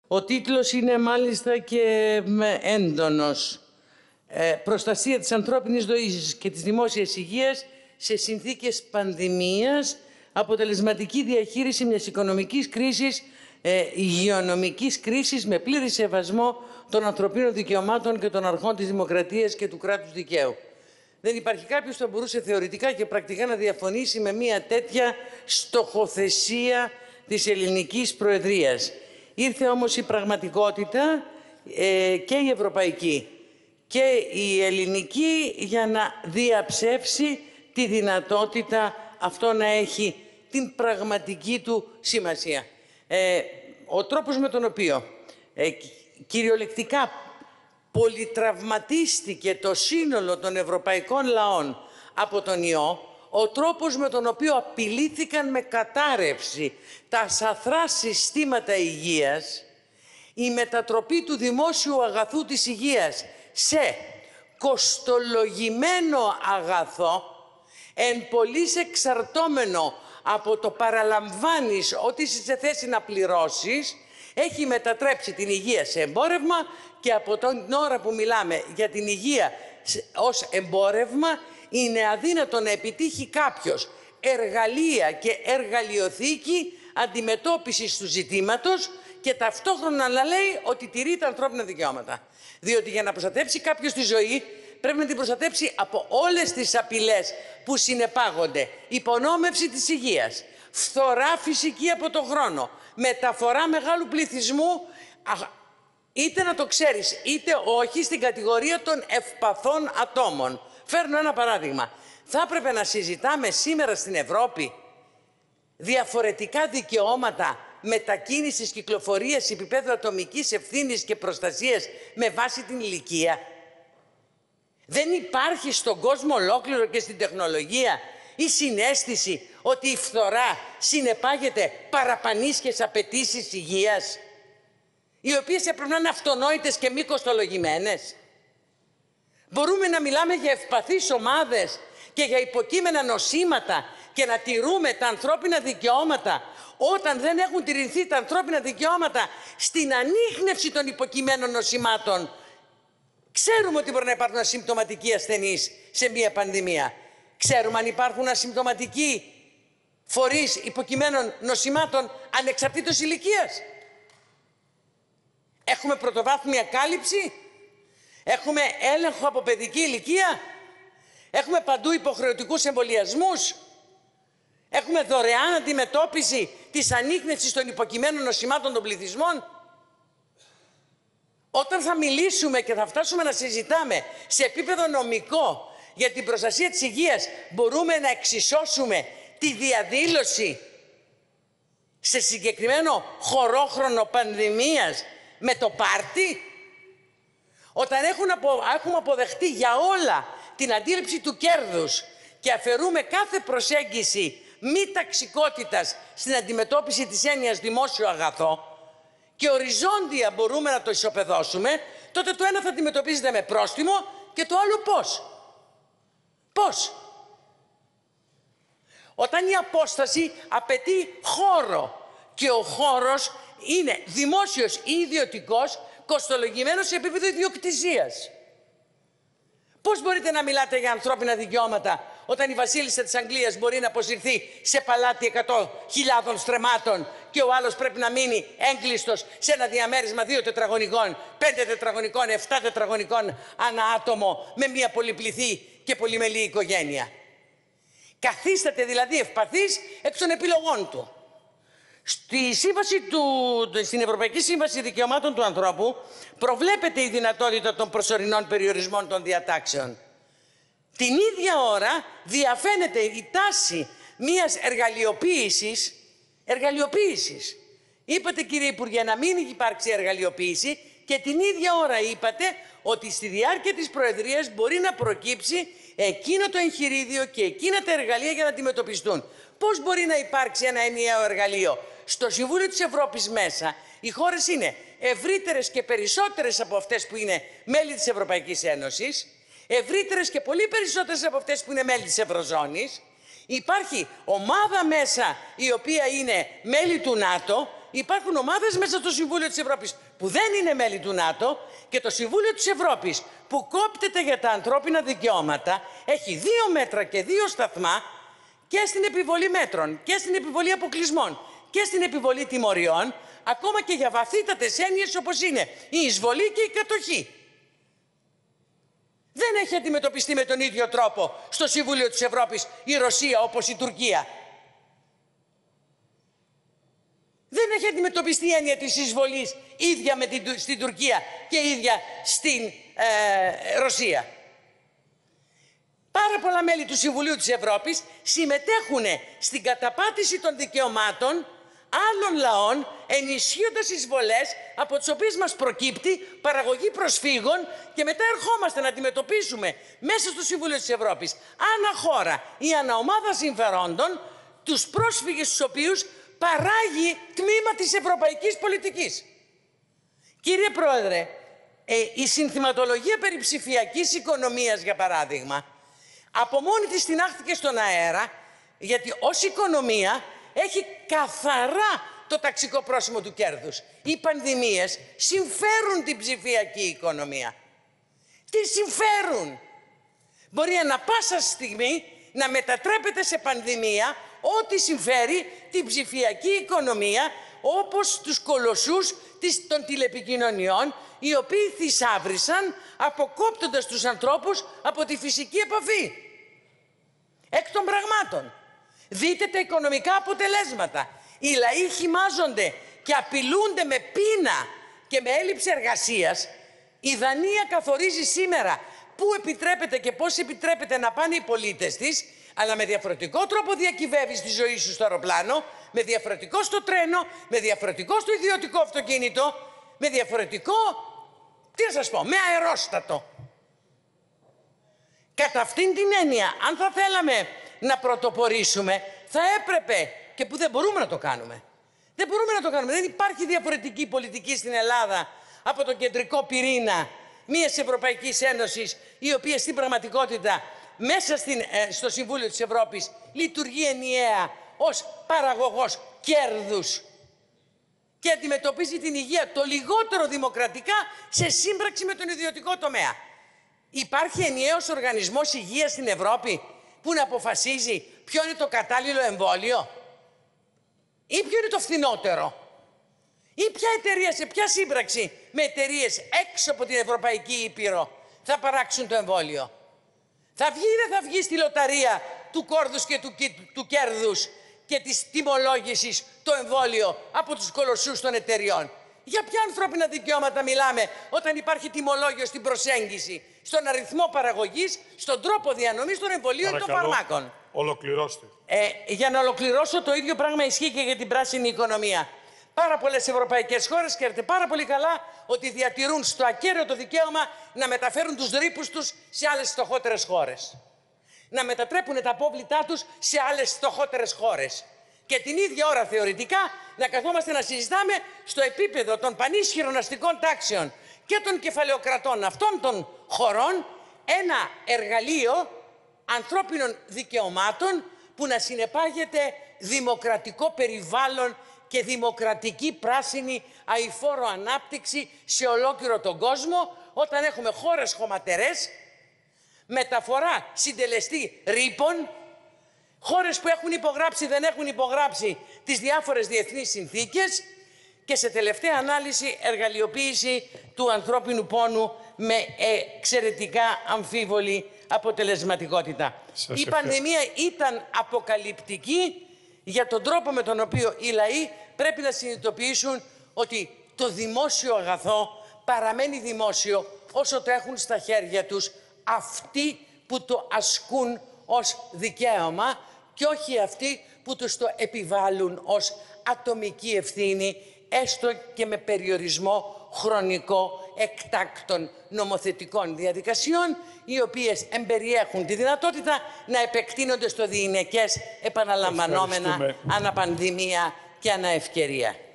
Ο τίτλος είναι μάλιστα και έντονος. Προστασία της ανθρώπινης ζωής και της δημόσιας υγείας σε συνθήκες πανδημίας, αποτελεσματική διαχείριση μιας οικονομικής κρίσης, υγειονομικής κρίσης με πλήρη σεβασμό των ανθρωπίνων δικαιωμάτων και των αρχών της δημοκρατίας και του κράτους δικαίου. Δεν υπάρχει κάποιος που θα μπορούσε θεωρητικά και πρακτικά να διαφωνήσει με μια τέτοια στοχοθεσία της ελληνικής προεδρίας. Ήρθε όμως η πραγματικότητα και η ευρωπαϊκή και η ελληνική για να διαψεύσει τη δυνατότητα αυτό να έχει την πραγματική του σημασία. Ο τρόπος με τον οποίο κυριολεκτικά πολυτραυματίστηκε το σύνολο των ευρωπαϊκών λαών από τον ιό, ο τρόπος με τον οποίο απειλήθηκαν με κατάρρευση τα σαθρά συστήματα υγείας, η μετατροπή του δημόσιου αγαθού της υγείας σε κοστολογημένο αγαθό, εν πολλοίς εξαρτώμενο από το παραλαμβάνεις ότι είσαι σε θέση να πληρώσεις, έχει μετατρέψει την υγεία σε εμπόρευμα και από την ώρα που μιλάμε για την υγεία ως εμπόρευμα είναι αδύνατο να επιτύχει κάποιος εργαλεία και εργαλειοθήκη αντιμετώπισης του ζητήματος και ταυτόχρονα να λέει ότι τηρεί τα ανθρώπινα δικαιώματα. Διότι για να προστατέψει κάποιος τη ζωή πρέπει να την προστατέψει από όλες τις απειλές που συνεπάγονται. Υπονόμευση της υγείας, φθορά φυσική από τον χρόνο, μεταφορά μεγάλου πληθυσμού, είτε να το ξέρεις είτε όχι, στην κατηγορία των ευπαθών ατόμων. Φέρνω ένα παράδειγμα. Θα έπρεπε να συζητάμε σήμερα στην Ευρώπη διαφορετικά δικαιώματα μετακίνησης, κυκλοφορίας, επίπεδου ατομικής ευθύνης και προστασίας με βάση την ηλικία. Δεν υπάρχει στον κόσμο ολόκληρο και στην τεχνολογία η συναίσθηση ότι η φθορά συνεπάγεται παραπανίσχες απαιτήσεις υγείας, οι οποίες έπρεπε να είναι αυτονόητες και μη κοστολογημένες. Μπορούμε να μιλάμε για ευπαθείς ομάδες και για υποκείμενα νοσήματα και να τηρούμε τα ανθρώπινα δικαιώματα όταν δεν έχουν τηρηθεί τα ανθρώπινα δικαιώματα στην ανίχνευση των υποκειμένων νοσημάτων. Ξέρουμε ότι μπορεί να υπάρχουν ασυμπτωματικοί ασθενείς σε μία πανδημία. Ξέρουμε αν υπάρχουν ασυμπτωματικοί φορείς υποκειμένων νοσημάτων ανεξαρτήτως ηλικίας. Έχουμε πρωτοβάθμια κάλυψη. Έχουμε έλεγχο από παιδική ηλικία. Έχουμε παντού υποχρεωτικούς εμβολιασμούς. Έχουμε δωρεάν αντιμετώπιση της ανίχνευσης των υποκειμένων νοσημάτων των πληθυσμών. Όταν θα μιλήσουμε και θα φτάσουμε να συζητάμε σε επίπεδο νομικό για την προστασία της υγείας, μπορούμε να εξισώσουμε τη διαδήλωση σε συγκεκριμένο χωρόχρονο πανδημίας με το πάρτι. Όταν έχουμε αποδεχτεί για όλα την αντίληψη του κέρδους και αφαιρούμε κάθε προσέγγιση μη ταξικότητας στην αντιμετώπιση της έννοιας δημόσιο αγαθό και οριζόντια μπορούμε να το ισοπεδώσουμε, τότε το ένα θα αντιμετωπίζεται με πρόστιμο και το άλλο πώς. Πώς. Όταν η απόσταση απαιτεί χώρο και ο χώρος είναι δημόσιος ή ιδιωτικός, κοστολογημένος σε επίπεδο ιδιοκτησίας. Πώς μπορείτε να μιλάτε για ανθρώπινα δικαιώματα όταν η βασίλισσα της Αγγλίας μπορεί να αποσυρθεί σε παλάτι 100.000 στρεμμάτων και ο άλλος πρέπει να μείνει έγκλειστος σε ένα διαμέρισμα 2 τετραγωνικών, 5 τετραγωνικών, 7 τετραγωνικών ανά άτομο με μια πολυπληθή και πολυμελή οικογένεια. Καθίσταται δηλαδή ευπαθής εκ των επιλογών του. Στην Ευρωπαϊκή Σύμβαση Δικαιωμάτων του Ανθρώπου προβλέπεται η δυνατότητα των προσωρινών περιορισμών των διατάξεων. Την ίδια ώρα διαφαίνεται η τάση μιας εργαλειοποίησης. Είπατε, κύριε Υπουργέ, να μην υπάρξει εργαλειοποίηση και την ίδια ώρα είπατε ότι στη διάρκεια της Προεδρίας μπορεί να προκύψει εκείνο το εγχειρίδιο και εκείνα τα εργαλεία για να αντιμετωπιστούν. Πώς μπορεί να υπάρξει ένα ενιαίο εργαλείο? Στο Συμβούλιο της Ευρώπης μέσα οι χώρες είναι ευρύτερες και περισσότερες από αυτές που είναι μέλη της Ευρωπαϊκής Ένωσης, ευρύτερες και πολύ περισσότερες από αυτές που είναι μέλη της Ευρωζώνης. Υπάρχει ομάδα μέσα η οποία είναι μέλη του ΝΑΤΟ υπάρχουν ομάδες μέσα στο Συμβούλιο της Ευρώπης που δεν είναι μέλη του ΝΑΤΟ και το Συμβούλιο της Ευρώπης που κόπτεται για τα ανθρώπινα δικαιώματα έχει 2 μέτρα και 2 σταθμά και στην επιβολή μέτρων και στην επιβολή αποκλεισμών και στην επιβολή τιμωριών, ακόμα και για βαθύτατες έννοιες όπως είναι η εισβολή και η κατοχή. Δεν έχει αντιμετωπιστεί με τον ίδιο τρόπο στο Συμβούλιο της Ευρώπης η Ρωσία όπως η Τουρκία. Δεν έχει αντιμετωπιστεί η έννοια της εισβολής ίδια στην Τουρκία και ίδια στην Ρωσία. Πάρα πολλά μέλη του Συμβουλίου της Ευρώπης συμμετέχουν στην καταπάτηση των δικαιωμάτων άλλων λαών, ενισχύοντας εισβολές από τις οποίες μας προκύπτει παραγωγή προσφύγων και μετά ερχόμαστε να αντιμετωπίσουμε μέσα στο Συμβούλιο της Ευρώπης ανά χώρα ή ανά ομάδα συμφερόντων τους πρόσφυγες τους οποίους παράγει τμήμα της ευρωπαϊκής πολιτικής. Κύριε Πρόεδρε, η συνθηματολογία περί ψηφιακής οικονομίας, για παράδειγμα, από μόνη της τινάχθηκε στον αέρα, γιατί ως οικονομία έχει καθαρά το ταξικό πρόσημο του κέρδους. Οι πανδημίες συμφέρουν την ψηφιακή οικονομία. Τι συμφέρουν? Μπορεί ανα πάσα στιγμή να μετατρέπεται σε πανδημία ό,τι συμφέρει την ψηφιακή οικονομία, όπως τους κολοσσούς των τηλεπικοινωνιών, οι οποίοι θησάβρισαν αποκόπτοντας τους ανθρώπους από τη φυσική επαφή. Εκ των πραγμάτων. Δείτε τα οικονομικά αποτελέσματα. Οι λαοί χυμάζονται και απειλούνται με πείνα και με έλλειψη εργασίας. Η Δανία καθορίζει σήμερα πού επιτρέπεται και πώς επιτρέπεται να πάνε οι πολίτες της, αλλά με διαφορετικό τρόπο διακυβεύεις τη ζωή σου στο αεροπλάνο, με διαφορετικό στο τρένο, με διαφορετικό στο ιδιωτικό αυτοκίνητο, με διαφορετικό, τι να σας πω, με αερόστατο. Κατά αυτήν την έννοια, αν θα θέλαμε να πρωτοπορήσουμε, θα έπρεπε, και που δεν μπορούμε να το κάνουμε. Δεν μπορούμε να το κάνουμε. Δεν υπάρχει διαφορετική πολιτική στην Ελλάδα από τον κεντρικό πυρήνα μιας Ευρωπαϊκής Ένωσης, η οποία στην πραγματικότητα μέσα στο Συμβούλιο της Ευρώπης λειτουργεί ενιαία ως παραγωγός κέρδους και αντιμετωπίζει την υγεία το λιγότερο δημοκρατικά σε σύμπραξη με τον ιδιωτικό τομέα. Υπάρχει ενιαίος οργανισμός υγείας στην Ευρώπη που να αποφασίζει ποιο είναι το κατάλληλο εμβόλιο ή ποιο είναι το φθηνότερο, ή ποια εταιρεία, σε ποια σύμπραξη με εταιρείες έξω από την Ευρωπαϊκή Ήπειρο θα παράξουν το εμβόλιο. Θα βγει ή δεν θα βγει στη λοταρία του κόρδους και του κέρδους και της τιμολόγησης το εμβόλιο από τους κολοσσούς των εταιριών? Για ποια ανθρώπινα δικαιώματα μιλάμε όταν υπάρχει τιμολόγιο στην προσέγγιση, στον αριθμό παραγωγής, στον τρόπο διανομής των εμβολίων και των φαρμάκων? Ολοκληρώστε. Για να ολοκληρώσω, το ίδιο πράγμα ισχύει και για την πράσινη οικονομία. Πάρα πολλές ευρωπαϊκές χώρες, ξέρετε πάρα πολύ καλά, ότι διατηρούν στο ακέραιο δικαίωμα να μεταφέρουν τους ρήπους τους σε άλλες φτωχότερες χώρες. Να μετατρέπουν τα απόβλητά τους σε άλλες φτωχότερες χώρες. Και την ίδια ώρα θεωρητικά να καθόμαστε να συζητάμε στο επίπεδο των πανίσχυρων αστικών τάξεων και των κεφαλαιοκρατών αυτών των χωρών ένα εργαλείο ανθρώπινων δικαιωμάτων που να συνεπάγεται δημοκρατικό περιβάλλον και δημοκρατική πράσινη αειφόρο ανάπτυξη σε ολόκληρο τον κόσμο, όταν έχουμε χώρες χωματερές, μεταφορά συντελεστή ρήπων, χώρες που έχουν υπογράψει, δεν έχουν υπογράψει τις διάφορες διεθνείς συνθήκες και σε τελευταία ανάλυση εργαλειοποίηση του ανθρώπινου πόνου με εξαιρετικά αμφίβολη αποτελεσματικότητα. Η πανδημία ήταν αποκαλυπτική για τον τρόπο με τον οποίο οι λαοί πρέπει να συνειδητοποιήσουν ότι το δημόσιο αγαθό παραμένει δημόσιο όσο το έχουν στα χέρια τους αυτοί που το ασκούν ως δικαίωμα και όχι αυτοί που τους το επιβάλλουν ως ατομική ευθύνη, έστω και με περιορισμό χρονικό εκτάκτων νομοθετικών διαδικασιών, οι οποίες εμπεριέχουν τη δυνατότητα να επεκτείνονται στο διηνεκές επαναλαμβανόμενα αναπανδημία και αναευκαιρία.